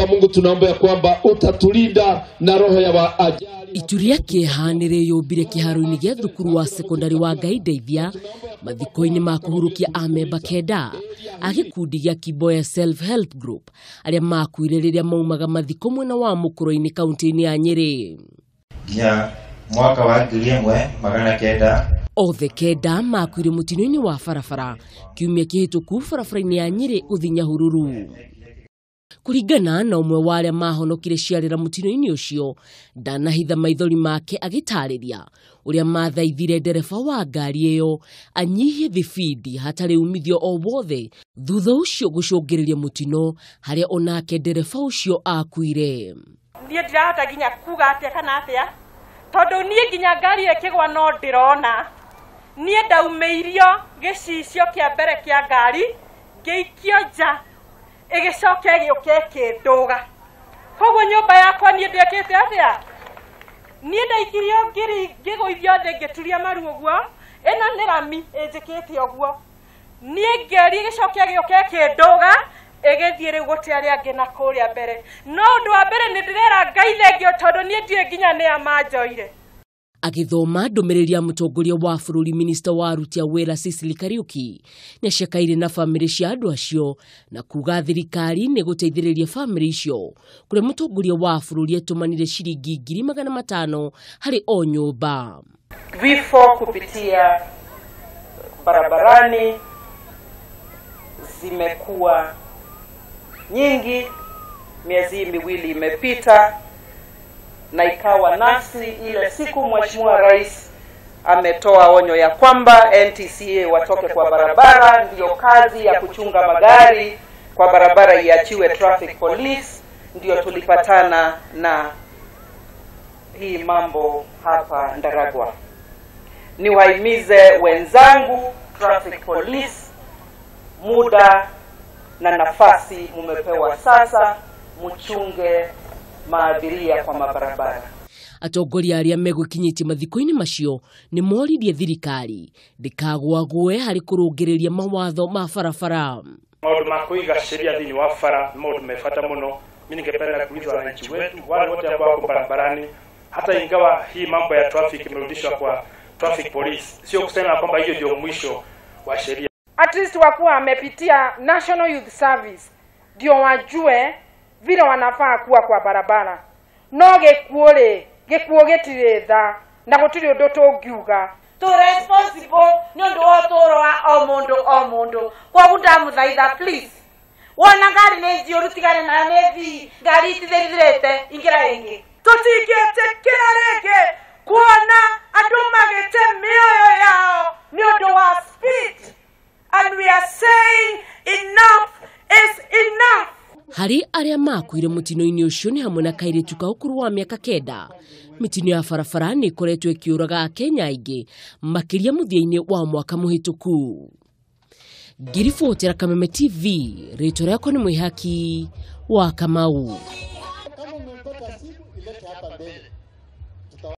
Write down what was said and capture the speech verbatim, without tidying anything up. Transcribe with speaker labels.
Speaker 1: Baba Mungu tunaomba ya kwamba utatulinda na roho ya wa ajali.
Speaker 2: Ituria kihanire yobire kiharoini gya thukuru wa sekondari wa Ngai Ndeithia mathiko-ini ma kuhurukia amemba kenda agikundi gya Kiboya Self Help Group aria makuire riria maumaga mathiko mwena wa Mukuru-ini kaunti-ini ya Nyeri.
Speaker 3: Ya mwaka wa ngiri ĩmwe magana kenda
Speaker 2: othe kenda makuire mutino-ini wa barabara kiumia kihituku barabara-ini ya Nyeri uthinya Hururu. Kuringana na umwe wa aria mahonokire ciarira mutino-ini ucio ndanahitha maithori make agitariria uria mathaithire ndereba wa ngari iyo anyihie thibidi hatari umithio o wothe thutha ucio gucungiriria mutino haria onake ndereba ucio akuire.
Speaker 4: Ndie ndirahota ginya kuga atia kana atia tondu nie ginya ngari ikigwa no ndirona nie ndaumeirio gicicio kia mbere kia ngari ngeikio nja igicoke gioke kinduga koguo nyumba yakwa nie ndekete atia nie ndaikirio ngiri ngiguithio thi ngituria maru uguo ina ni rami injikite uguo nie ngeri igicoke gioke kinduga egethie riu gutiari angi na kuria mbere no undu wa mbere ni ndirera Ngai thengio tondu nie ndie ginya ni amanjoire.
Speaker 2: Agithoma ndumiriri ya mutongoria wa bururi Minister wa aruti a wira Cecily Kariuki ni acakaire na family cia andu acio na kuga thirikari ni guteithiriria family icio kuria mutongoria wa bururi etumanire shilingi ngiri magana matano hari o nyumba.
Speaker 4: Vifo kupitia barabarani zimekuwa nyingi, miezi miwili imepita na ikawa nasi ile siku Mheshimiwa Rais ametoa onyo ya kwamba N T C A watoke kwa barabara, ndio kazi ya kuchunga magari kwa barabara iachiwe traffic police. Ndio tulipatana na hii mambo hapa Ndaragwa. Niwahimize wenzangu traffic police, muda na nafasi mumepewa sasa, muchunge maabiria kwa mabarabara.
Speaker 2: Atongoria aria megukinyitie mathiko-ini macio ni moririe thirikari ndikagwagwe hari kurungiriria mawatho ma barabara.
Speaker 5: Maundu ma kuiga sheria thini wa bara maundu mefata muno. Mimi ningependa kuuliza wananchi wetu wale wote ambao wako barabarani, hata ingawa hii mambo ya traffic imerudishwa kwa traffic police, sio kusema kwamba hiyo ndio mwisho wa sheria.
Speaker 4: At least wakuwa amepitia National Youth Service ndio wajue vile wanafaa kuwa kwa barabara. No gekuore gekuo getire tha na gutiri undu tungiuga to responsible ni undu wa toro wa o mundu o mundu kwa gundamuthaitha please wona ngari ni njio rutigane na nevi ngari itithirithirete ingira ingi tutingetekera rege kuona andu magete mioyo yao ni undu wa speed, and we are saying enough is enough.
Speaker 2: Hari aria makuire mutino-ini ucio ni hamwe na kairitu ka ukuru wa miaka kenda. Mitino ya barabara ni ikoretwo ikiuraga Kenya aingi makiria muthia-ini wa mwaka muhituku. Ngiribotera Kameme T V, rĩtwa rĩakwa nĩ Mwihaki wa Kamau.